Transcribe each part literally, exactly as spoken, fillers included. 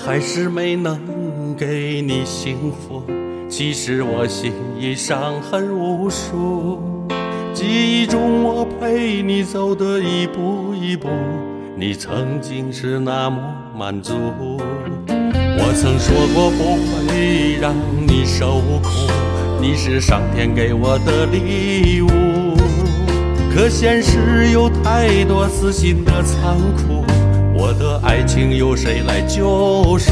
还是没能给你幸福，其实我心已伤痕无数。记忆中我陪你走的一步一步，你曾经是那么满足。我曾说过不会让你受苦，你是上天给我的礼物。可现实有太多撕心的残酷，我的爱情由谁来救赎？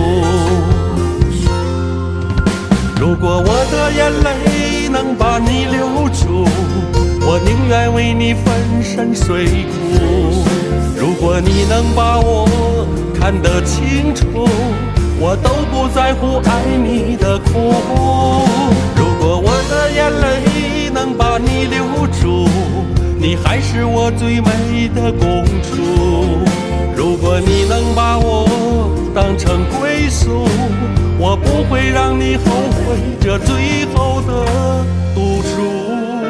如果我的眼泪能把你留住，我宁愿为你粉身碎骨。如果你能把我看得清楚，我都不在乎爱你的苦。如果我的眼泪能把你留住，你还是我最美的公主。如果你能把我当成归宿，我不会让你后悔这最后的赌注。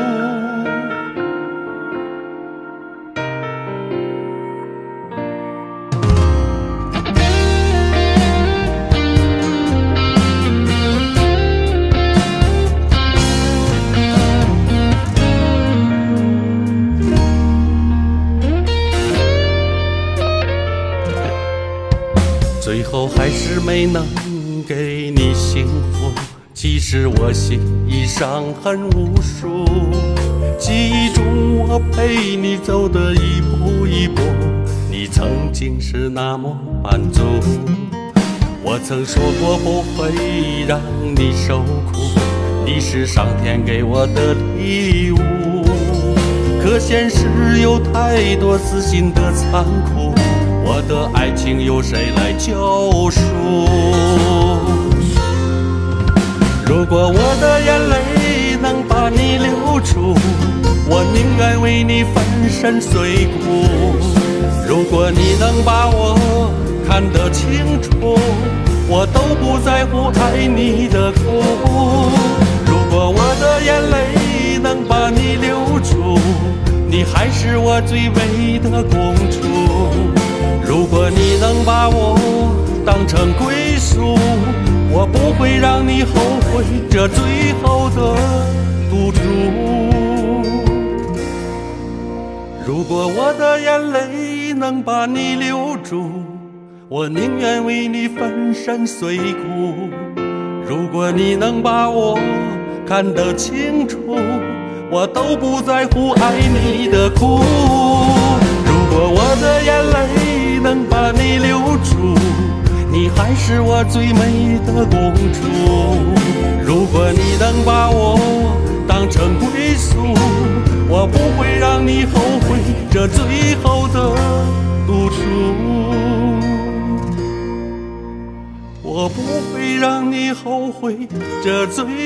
最后还是没能给你幸福，其实我心已伤痕无数。记忆中我陪你走的一步一步，你曾经是那么满足。我曾说过不会让你受苦，你是上天给我的礼物。可现实有太多撕心的残酷，我的爱情由谁来救赎？如果我的眼泪能把你留住，我宁愿为你粉身碎骨。如果你能把我看得清楚，我都不在乎爱你的苦。如果我的眼泪能把你留住，你还是我最美的公主。如果你能把我当成归宿，我不会让你后悔这最后的赌注。如果我的眼泪能把你留住，我宁愿为你粉身碎骨。如果你能把我看得清楚，我都不在乎爱你的苦。如果我的眼泪能把你留住，你还是我最美的公主。如果你能把我当成归宿，我不会让你后悔这最后的赌注。我不会让你后悔这最